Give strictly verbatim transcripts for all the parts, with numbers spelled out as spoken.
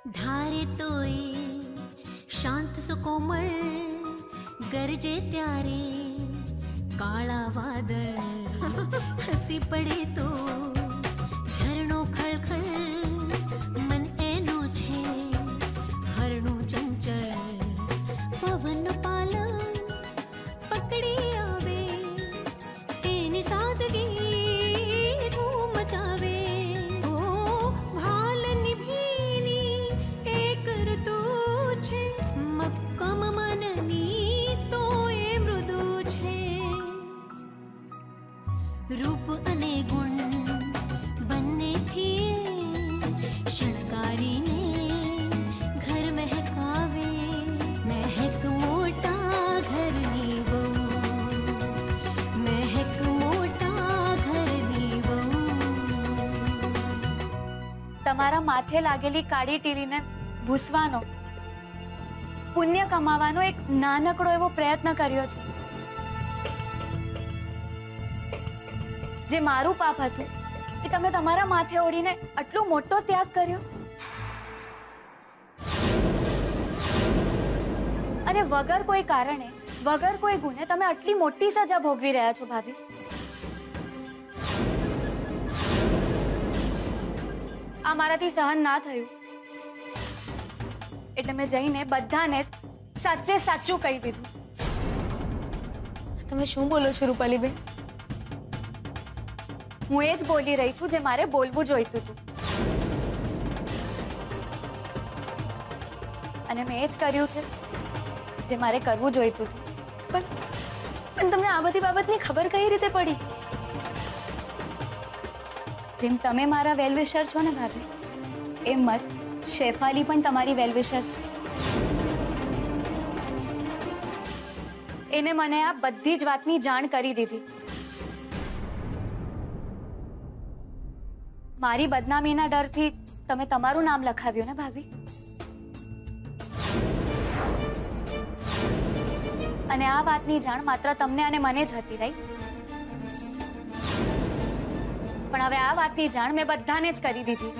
ધારે તોય શાંત સુકોમળ ગરજે ત્યારે કાળા વાદળ હસી પડે તો ઝરણો ખળખળ મન એનો છે હરણું ચંચળ પવન પાલવ પકડી આવે એની સાદગી ધૂમ મચાવે ઓ ભાલ નિભીની એક ઋતુ છે મક્કમ મનની તો એ મૃદુ છે રૂપ અને ગુણ બંનેથી શણગારીને ઘર મહેકાવે મહેક મોટા ઘરની બહુ મહેક મોટા ઘરની બહુ તમારા માથે લાગેલી કાળી ટીરીને ભૂસવાનો પુણ્ય કમાવાનો એક નાનકડો એવો પ્રયત્ન કર્યો છે જે મારું પાપ હતું એ તમે તમારા માથે ઓઢીને આટલો મોટો ત્યાગ કર્યો અને વગર કોઈ કારણે વગર કોઈ ગુને તમે આટલી મોટી સજા ભોગવી રહ્યા છો ભાભી આ મારાથી સહન ના થયું એટલે મેં જઈને બધાને જ સાચે સાચું કહી દીધું તમે શું બોલો છો રૂપાલીબેન? હું એ જ બોલી રહી છું જે મારે બોલવું જોઈતું હતું અને મેં એ જ કર્યું છે જે મારે કરવું જોઈતું હતું પણ પણ તમને આ બધી બાબતની ખબર કઈ રીતે પડી? જેમ તમે મારા વેલવિશર છો ને ભાભી એમ જ શેફાલી પણ તમારી વેલવિશર છે એને મને આ બધી જ વાતની જાણ કરી દીધી મારી બદનામીના ડરથી તમે તમારું નામ લખાવ્યું ને ભાભી અને આ વાતની જાણ માત્ર તમને અને મને જ હતી રાઈટ પણ હવે આ વાતની જાણ મેં બધાને જ કરી દીધી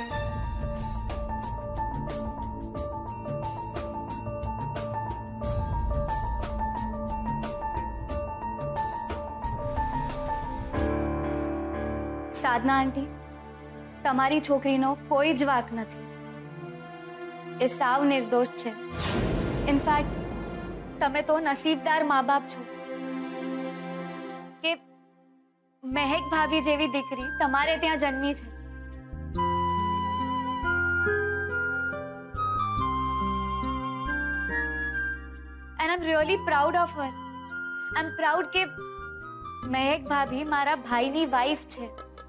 સાધના આંટી તમારી છોકરીનો કોઈ જ વાંક નથી એ સાવ નિર્દોષ છે ઇનફેક્ટ તમે તો નસીબદાર મા બાપ છો કે મહેક ભાભી જેવી દીકરી તમારે ત્યાં જન્મી છે and I'm really proud of her. I'm proud કે મહેક ભાભી મારા ભાઈની વાઈફ છે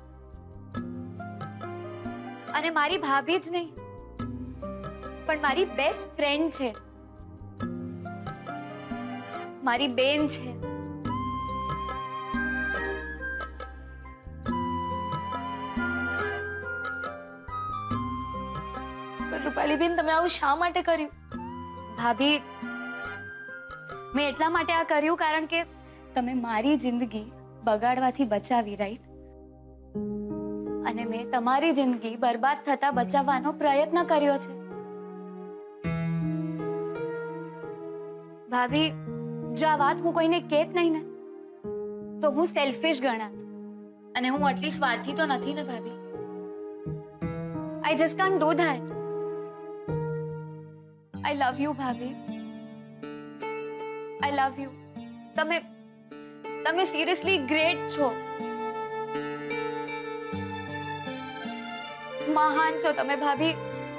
અને મારી ભાભી જ નહીં પણ મારી બેસ્ટ ફ્રેન્ડ છે મારી બેન છે રૂપાલીબેન તમે આવું શા માટે કર્યું? ભાભી મેં એટલા માટે આ કર્યું કારણ કે તમે મારી જિંદગી બગાડવાથી બચાવી રાઈટ અને મેં તમારી જિંદગી બરબાદ થતા બચાવવાનો પ્રયત્ન કર્યો છે ભાભી જો આ વાત હું કોઈને કહેત નહીં ને તો હું સેલ્ફિશ ગણાત અને હું આટલી સ્વાર્થી તો નથી ને ભાભી I just can't do that. I love you ભાભી I love you. તમે તમે સિરિયસલી ગ્રેટ છો મહાન છો તમે ભાભી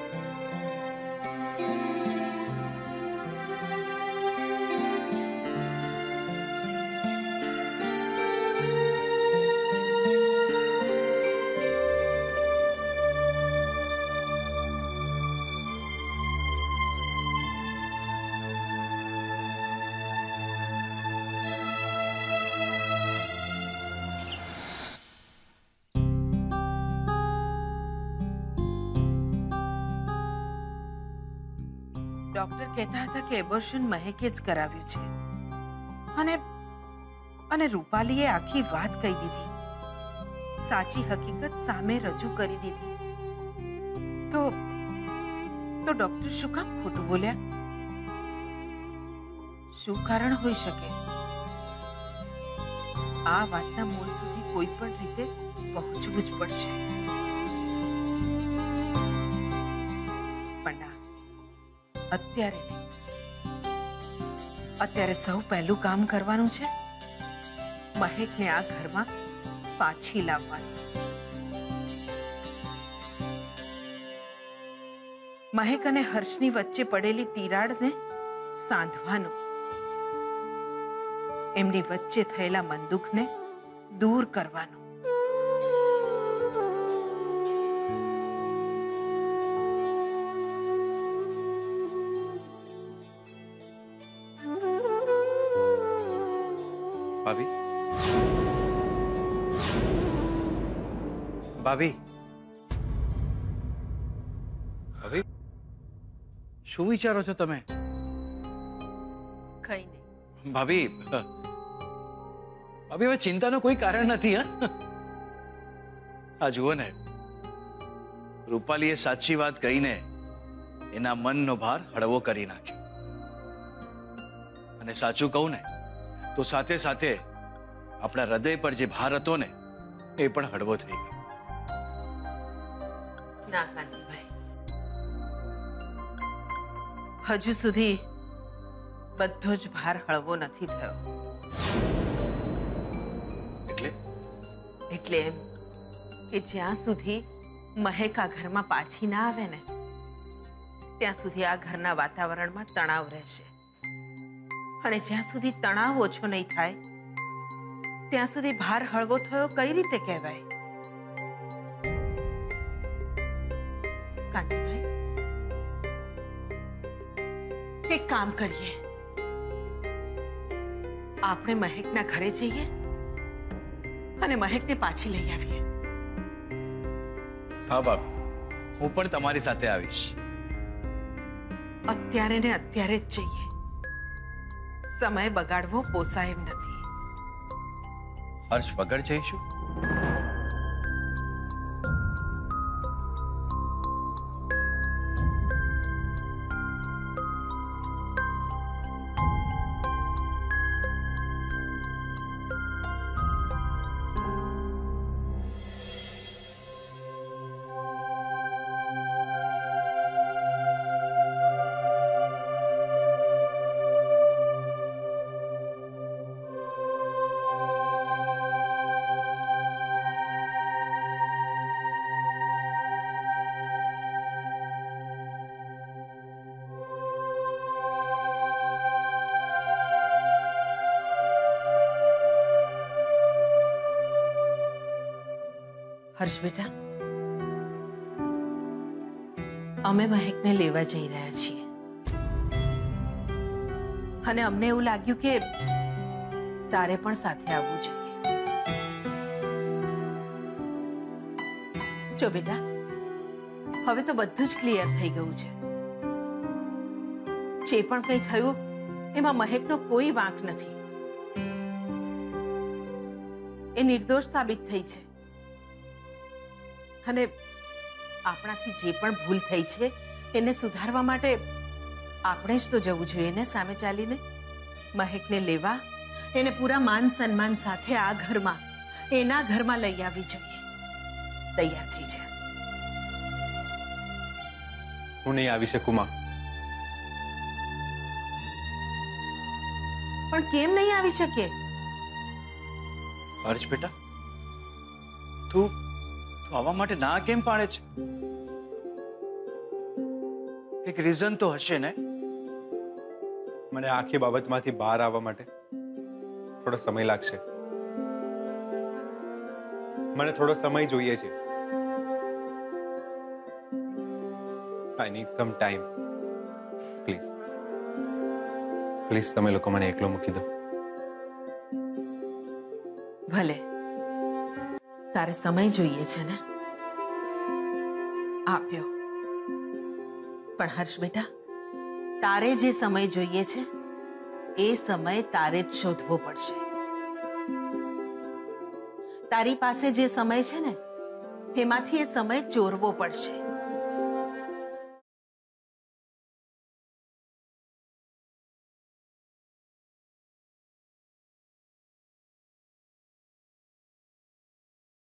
ડોક્ટર કહેતા હતા કે એબોર્શન મહેકે જ કરાવ્યું છે અને અને રૂપાલીએ આખી વાત કહી દીધી સાચી હકીકત સામે રજૂ કરી દીધી તો તો ડોક્ટર શું કામ ખોટું બોલ્યા? શું કારણ હોઈ શકે? આ વાતના મૂળ સુધી કોઈ પણ રીતે પહોંચવું જ પડશે. પણ ના, અત્યારે નહીં. અત્યારે સૌ પહેલું કામ કરવાનું છે મહેકને આ ઘરમાં પાછી લાવવાની. મહેક અને હર્ષની વચ્ચે પડેલી તિરાડને સાંધવાનું, એમની વચ્ચે થયેલા મન દુઃખને દૂર કરવાનું. ભાભી ભાભી ભાભી શું વિચારો છો તમે? કઈ નહીં ભાભી ભાભી હવે ચિંતાનું કોઈ કારણ નથી. હા, આ જુઓ ને, રૂપાલીએ સાચી વાત કહીને એના મનનો ભાર હળવો કરી નાખ્યો. અને સાચું કહું ને તો સાથે સાથે આપણા હૃદય પર જે ભાર હતો ને એ પણ હળવો થઈ ગયો. ના કાંતિભાઈ, હજુ સુધી બધો જ ભાર હળવો નથી થયો. એટલે એટલે એમ કે જ્યાં સુધી મહેક આ ઘરમાં પાછી ના આવે ને ત્યાં સુધી આ ઘરના વાતાવરણમાં તણાવ રહેશે. અને જ્યાં સુધી તણાવ ઓછો નહીં થાય ત્યાં સુધી ભાર હળવો થયો કઈ રીતે કહેવાય? કાંતિભાઈ, એક કામ કરીએ, આપણે મહેકના ઘરે જઈએ અને મહેકને પાછી લઈ આવીએ. હા ભાભી, હું પણ તમારી સાથે આવીશ. અત્યારે ને અત્યારે જ જઈએ. સમય બગાડવો પોસાય એમ નથી. હર્ષ વગર જઈશું? હર્ષ બેટા, અમે મહેકને લેવા જઈ રહ્યા છીએ અને અમને એવું લાગ્યું કે તારે પણ સાથે આવવું જોઈએ. જો બેટા, હવે તો બધું જ ક્લિયર થઈ ગયું છે. જે પણ કંઈ થયું એમાં મહેકનો કોઈ વાંક નથી. એ નિર્દોષ સાબિત થઈ છે અને આપણાથી જે પણ ભૂલ થઈ છે એને સુધારવા માટે આપણે જ તો જવું જોઈએ ને સામે ચાલીને. મહેકને લેવા એને પૂરા માન સન્માન સાથે આ ઘરમાં, એના ઘરમાં લઈ આવવી જોઈએ. તૈયાર થઈ જા. હું નહીં આવી શકું માં. પણ કેમ નહીં આવી શકે? હર્ષ બેટા, તું તું આવવા માટે ના કેમ પાડે છે? એક રીઝન તો હશે ને? મને આખી બાબતમાંથી બહાર આવવા માટે થોડો સમય લાગશે. મને થોડો સમય જોઈએ છે. I need some time. Please please તમે લોકો મને એકલો મૂકી દો. ભલે, તારે સમય જોઈએ છે ને? આપ્યો. પણ હર્ષ બેટા, તારે જે સમય જોઈએ છે એ સમય તારે જ શોધવો પડશે. તારી પાસે જે સમય છે ને એમાંથી એ સમય ચોરવો પડશે.